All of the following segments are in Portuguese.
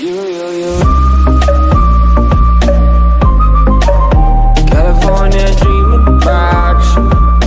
California dreaming about you.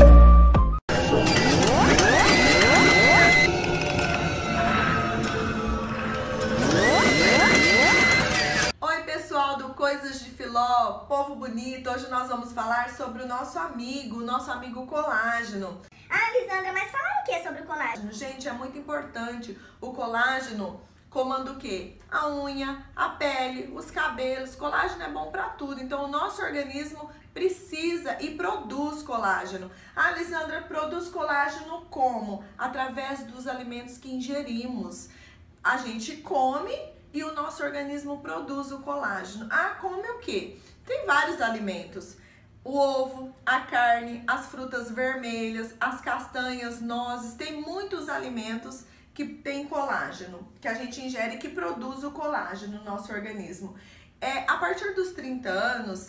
Oi pessoal do Coisas de Filó, povo bonito, hoje nós vamos falar sobre o nosso amigo colágeno. Ah, Lisandra, mas fala o que sobre o colágeno? Gente, é muito importante. O colágeno comanda o quê? A unha, a pele, os cabelos. Colágeno é bom para tudo. Então, o nosso organismo precisa e produz colágeno. Ah, Lisandra, produz colágeno como? Através dos alimentos que ingerimos. A gente come e o nosso organismo produz o colágeno. Ah, come o quê? Tem vários alimentos. O ovo, a carne, as frutas vermelhas, as castanhas, nozes, tem muitos alimentos que tem colágeno, que a gente ingere e que produz o colágeno no nosso organismo. A partir dos 30 anos,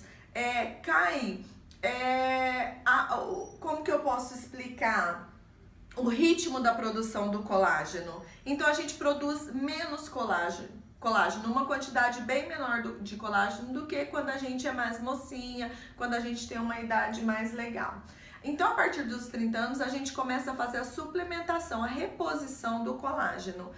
como que eu posso explicar o ritmo da produção do colágeno? Então a gente produz menos colágeno, uma quantidade bem menor de colágeno do que quando a gente é mais mocinha, quando a gente tem uma idade mais legal. Então, a partir dos 30 anos, a gente começa a fazer a suplementação, a reposição do colágeno.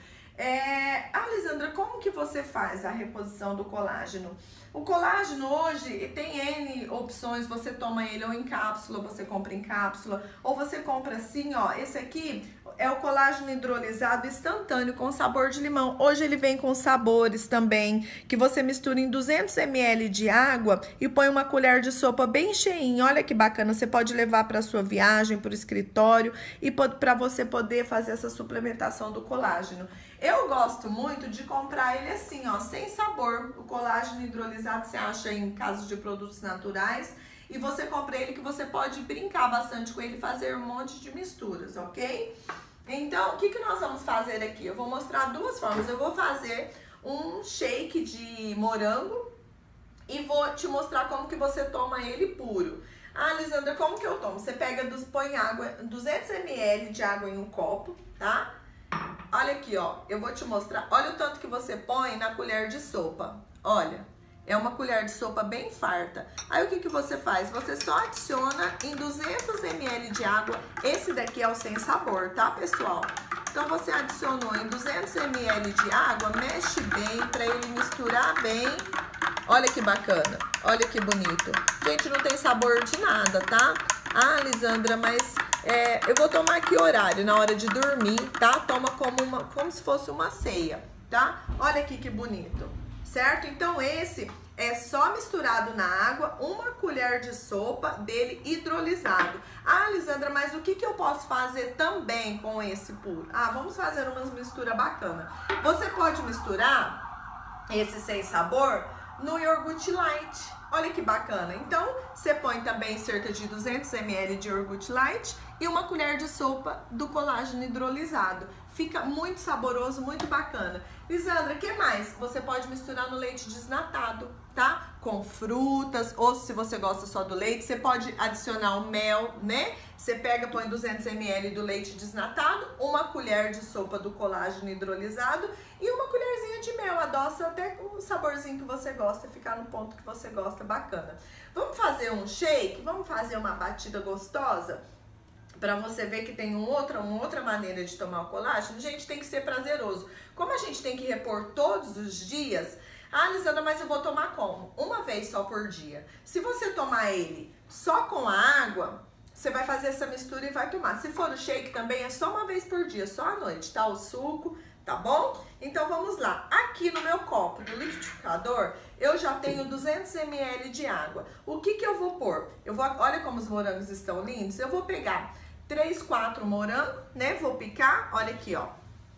Lisandra, como que você faz a reposição do colágeno? O colágeno hoje tem N opções, você toma ele ou em cápsula, você compra em cápsula, ou você compra assim, ó, esse aqui é o colágeno hidrolisado instantâneo com sabor de limão. Hoje ele vem com sabores também, que você mistura em 200 ml de água e põe uma colher de sopa bem cheinha. Olha que bacana, você pode levar para sua viagem, para o escritório e para você poder fazer essa suplementação do colágeno. Eu gosto muito de comprar ele assim, ó, sem sabor. O colágeno hidrolisado você acha em casos de produtos naturais e você compra ele que você pode brincar bastante com ele e fazer um monte de misturas, ok? Então, o que nós vamos fazer aqui? Eu vou mostrar duas formas. Eu vou fazer um shake de morango e vou te mostrar como que você toma ele puro. Ah, Lisandra, como que eu tomo? Você põe água, 200 ml de água em um copo, tá? Olha aqui, ó, eu vou te mostrar, olha o tanto que você põe na colher de sopa, olha, é uma colher de sopa bem farta. Aí o que você faz? Você só adiciona em 200 ml de água, esse daqui é o sem sabor, tá, pessoal? Então você adicionou em 200 ml de água, mexe bem para ele misturar bem. Olha que bacana, olha que bonito. Gente, não tem sabor de nada, tá? Ah, Lisandra, mas eu vou tomar aqui horário, na hora de dormir, tá? Toma como se fosse uma ceia, tá? Olha aqui que bonito, certo? Então esse é só misturado na água, uma colher de sopa dele hidrolisado. Ah, Lisandra, mas o que eu posso fazer também com esse puro? Ah, vamos fazer umas misturas bacanas. Você pode misturar esse sem sabor no iogurte light. Olha que bacana. Então, você põe também cerca de 200 ml de iogurte light e uma colher de sopa do colágeno hidrolisado. Fica muito saboroso, muito bacana. Lisandra, o que mais? Você pode misturar no leite desnatado, tá? Com frutas, ou se você gosta só do leite, você pode adicionar o mel, né? Você põe 200 ml do leite desnatado, uma colher de sopa do colágeno hidrolisado e uma colherzinha de mel. Adoça até com o saborzinho que você gosta, ficar no ponto que você gosta, bacana. Vamos fazer um shake? Vamos fazer uma batida gostosa? Para você ver que tem uma outra maneira de tomar o colágeno. Gente, tem que ser prazeroso. Como a gente tem que repor todos os dias, ah, Lisandra, mas eu vou tomar como? Uma vez só por dia. Se você tomar ele só com a água, você vai fazer essa mistura e vai tomar. Se for o shake também, é só uma vez por dia, só à noite, tá? O suco, tá bom? Então vamos lá. Aqui no meu copo do liquidificador, eu já tenho 200 ml de água. O que eu vou pôr? Olha como os morangos estão lindos. Eu vou pegar 3, 4 morangos, né? Vou picar, olha aqui, ó.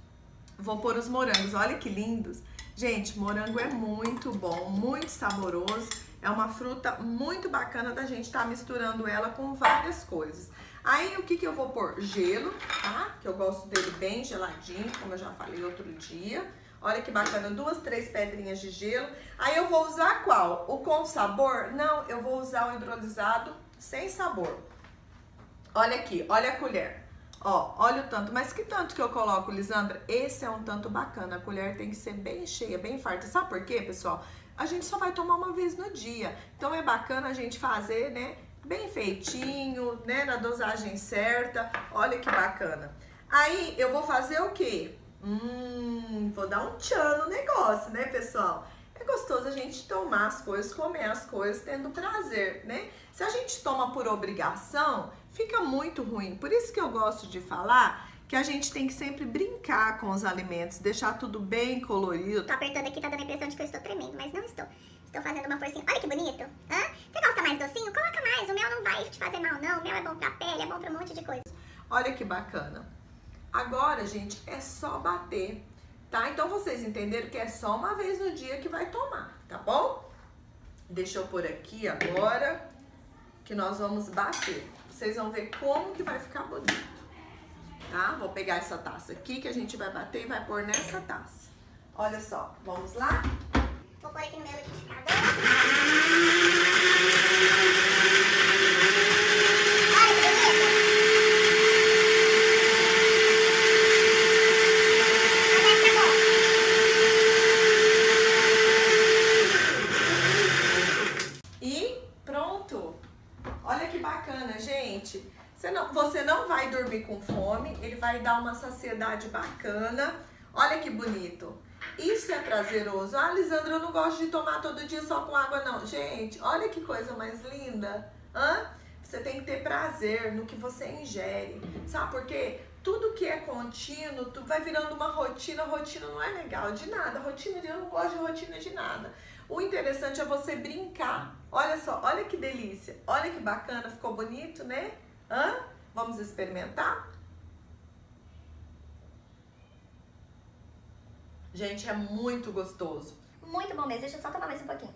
Vou pôr os morangos, olha que lindos. Gente, morango é muito bom, muito saboroso. É uma fruta muito bacana da gente estar misturando ela com várias coisas. Aí, o que eu vou pôr? Gelo, tá? Que eu gosto dele bem geladinho, como eu já falei outro dia. Olha que bacana, 2, 3 pedrinhas de gelo. Aí, eu vou usar qual? O com sabor? Não, eu vou usar o hidrolisado sem sabor. Olha aqui, olha a colher. Ó, olha o tanto. Mas que tanto que eu coloco, Lisandra? Esse é um tanto bacana. A colher tem que ser bem cheia, bem farta. Sabe por quê, pessoal? A gente só vai tomar uma vez no dia. Então é bacana a gente fazer, né, bem feitinho, né, na dosagem certa. Olha que bacana. Aí eu vou fazer o quê? Vou dar um tchan no negócio, né, pessoal? É gostoso a gente tomar as coisas, comer as coisas, tendo prazer, né? Se a gente toma por obrigação, fica muito ruim. Por isso que eu gosto de falar que a gente tem que sempre brincar com os alimentos, deixar tudo bem colorido. Tô apertando aqui, tá dando a impressão de que eu estou tremendo, mas não estou. Estou fazendo uma forcinha. Olha que bonito. Hã? Você gosta mais docinho? Coloca mais. O mel não vai te fazer mal, não. O mel é bom pra pele, é bom pra um monte de coisa. Olha que bacana. Agora, gente, é só bater, tá? Então vocês entenderam que é só uma vez no dia que vai tomar, tá bom? Deixa eu pôr aqui agora que nós vamos bater. Vocês vão ver como que vai ficar bonito, tá? Vou pegar essa taça aqui que a gente vai bater e vai pôr nessa taça. Olha só, vamos lá? Vou pôr aqui no meu liquidificador. Olha que bonito. Gente, você não vai dormir com fome, ele vai dar uma saciedade bacana. Olha que bonito. Isso é prazeroso. Ah, Lisandra, eu não gosto de tomar todo dia só com água, não. Gente, olha que coisa mais linda. Você tem que ter prazer no que você ingere. Sabe por quê? Tudo que é contínuo, vai virando uma rotina. Rotina não é legal de nada. Rotina, eu não gosto de rotina de nada. O interessante é você brincar. Olha só, olha que delícia. Olha que bacana, ficou bonito, né? Vamos experimentar? Gente, é muito gostoso. Muito bom mesmo. Deixa eu só tomar mais um pouquinho.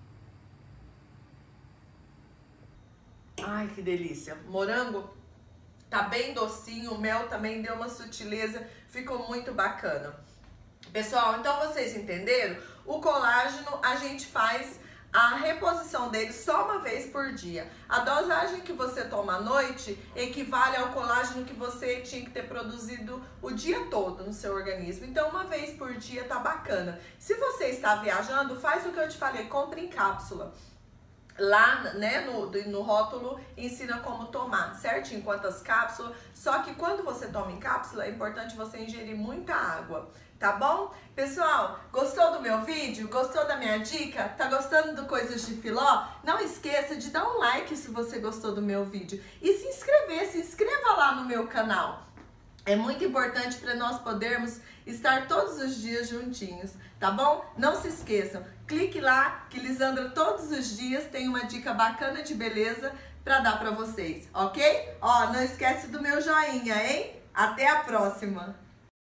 Ai, que delícia. Morango tá bem docinho, o mel também deu uma sutileza, ficou muito bacana. Pessoal, então vocês entenderam? O colágeno a gente faz a reposição dele só uma vez por dia. A dosagem que você toma à noite equivale ao colágeno que você tinha que ter produzido o dia todo no seu organismo. Então, uma vez por dia tá bacana. Se você está viajando, faz o que eu te falei, compre em cápsula. Lá, né, no rótulo ensina como tomar, certinho, quantas cápsulas. Só que quando você toma em cápsula, é importante você ingerir muita água, tá bom? Pessoal, gostou do meu vídeo? Gostou da minha dica? Tá gostando do Coisas de Filó? Não esqueça de dar um like se você gostou do meu vídeo. E se inscreva lá no meu canal. É muito importante para nós podermos estar todos os dias juntinhos, tá bom? Não se esqueçam, clique lá que Lisandra todos os dias tem uma dica bacana de beleza para dar para vocês, ok? Ó, não esquece do meu joinha, hein? Até a próxima!